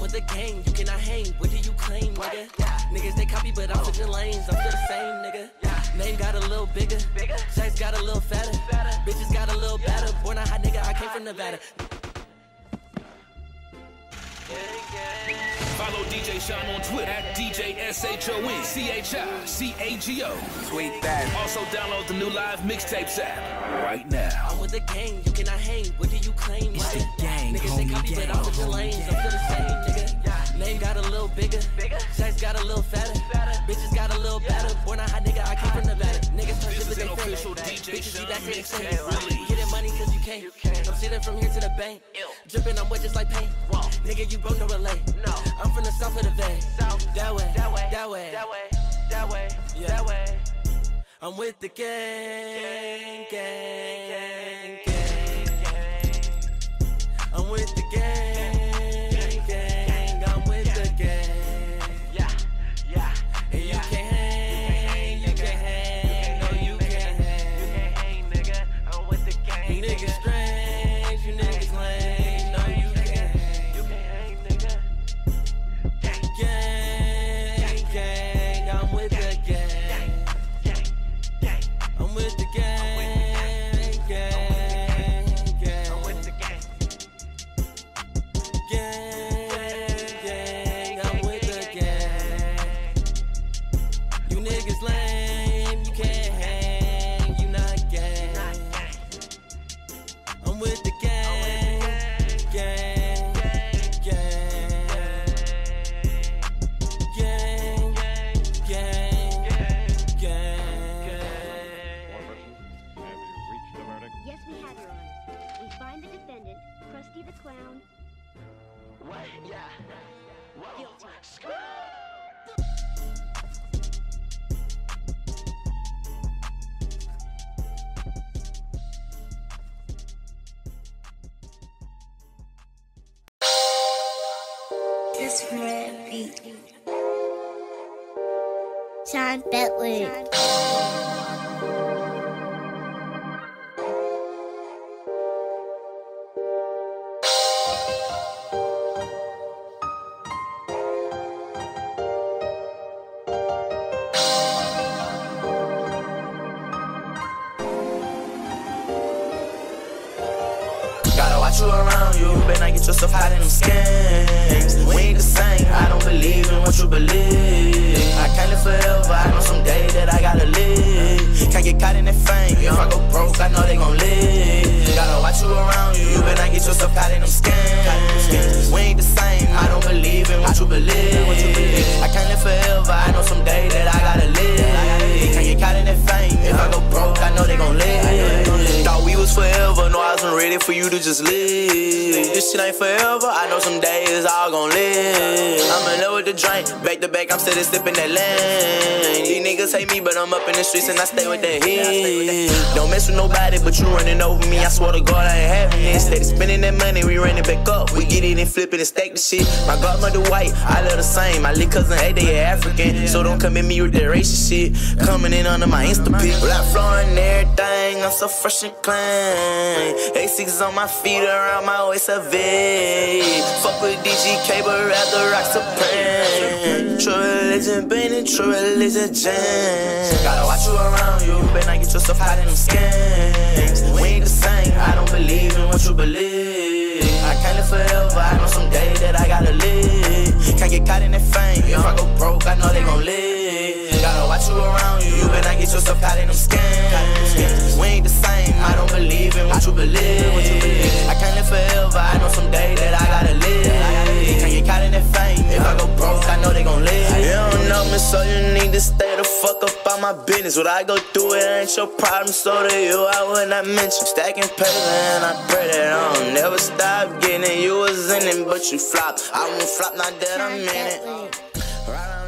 with the gang, you cannot hang. What do you claim, nigga? Niggas they copy, but I'm switching lanes. I'm still the same, nigga. Name got a little bigger, sex got a little fatter, bitches got a little better. Born a hot nigga, I came from Nevada. Follow DJ Sean on Twitter at DJ SHONCHICAGO. Tweet that. Also download the new live mixtapes app right now. I'm with the gang, you cannot hang. What do you claim, It's nigga? the gang, Niggas they homie, copy, but gang, I'm switching homie, lanes. gang. I'm still the same, nigga. Name got a little bigger, sex got a little fatter, bitches got a little better. Born a hot nigga, I came from Nevada. Niggas turn shit, but they official fake. DJ Bitches see that Sean shit mixtape extended. release. Getting money cause you can't. I'm sitting from here to the bank. Dripping, I'm wet just like paint. Nigga, you broke, no relate. I'm from the south of the bay. That way, that way, that way, that way, that way, that way. I'm with the gang, gang, gang. I'm with the gang, gang. I'm with the gang. Yeah, yeah. And you can't hang, you can't hang. No, you can't hang. You can't hang, nigga. I'm with the gang. You niggas strange, you niggas lame. No, you can't hang. You can't hang, nigga. Gang, gang. I'm with the gang. I'm with the gang, gang, gang. I'm with the gang. Gang, gang, I'm with the gang. You niggas lame, you can't hang, you not gang. I'm with the gang, gang, gang, gang, gang, gang. Yes, we have, Your Honor. We find the defendant, Krusty the Clown, What? Yeah. Whoa. guilty. This red beat. Sean Bentley. Gotta watch you around, you better not get yourself hot in them skins. We ain't the same, I don't believe in what you believe. I can't live forever, I know someday that I gotta live. Can't get caught in that fame, if I go broke, I know they gon' live. Gotta watch you around, you better not get yourself caught in them skins. We ain't the same, I don't believe in what you believe. I can't live forever, I know someday that I gotta live. Can't get caught in that fame, if I go broke, I know they gon' live. Thought we was forever, no, I wasn't ready for you to just live. This shit ain't forever, I know some days all gon' live. I'm in love with the drink, back to back, I'm steady sipping that lane. These niggas hate me, but I'm up in the streets and I stay with that heat. Don't mess with nobody, but you running over me, I swear to God I ain't having it. Steady spending that money, we run it back up. We get it and flip it and stack the shit. My godmother white, I love the same. My little cousin, hey, they African, so don't come at me with that racist shit. Coming in under my Insta pic, black flowing and everything, I'm so fresh and clean. A6 on my feet, around my waist, a V. Fuck with DGK, but rather rock supreme. True religion, been in true religion, jam. Gotta watch you around, you better not get yourself hot in them skins. We ain't the same, I don't believe in what you believe. I can't live forever, I know someday that I gotta live. Can't get caught in that fame, if I go broke, I know they gon' live. Gotta watch you around, you better not get yourself caught in them skins. We ain't the same, I don't believe in what you believe. I can't live forever, I know someday that I gotta live. Can't get caught in that fame, if I go broke, I know they gon' live. You don't know me, so you need to stay the fuck up on my business. What I go through, it ain't your problem, so to you I would not mention. Stacking paper and I pray that I don't never stop getting it. You was in it, but you flopped. I won't flop, not that I'm in it. Right